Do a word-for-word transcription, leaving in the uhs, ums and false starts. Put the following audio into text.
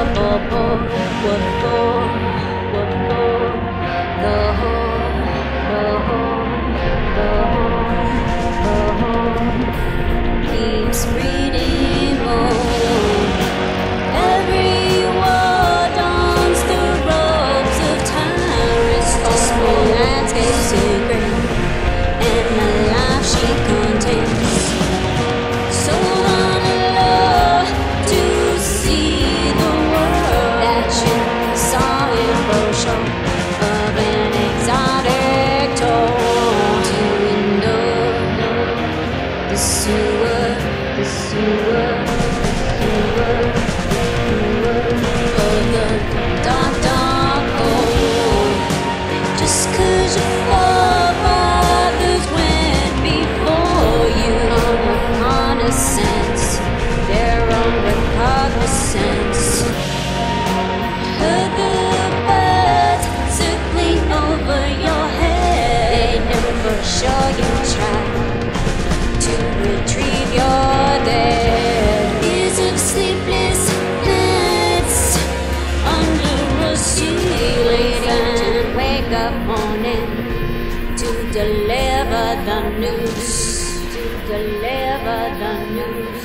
for, for, what for, what for? The whole, the whole, the whole, the whole keeps breathing on. Every war dawns the robes of time, restores small landscapes to green, and the life she contains. So on love to see the world that you saw in brochure of an exotic tour to endure the sewer, the sewer, sewer, sewer of the dark, dark hole. Just 'cause your forefathers went before you on reconnaissance, their own recognizance. Heard the birds circling over your head. They never show you try to retrieve your dead. Years of sleepless nights under a ceiling, and wake up morning to deliver the news, to deliver the news.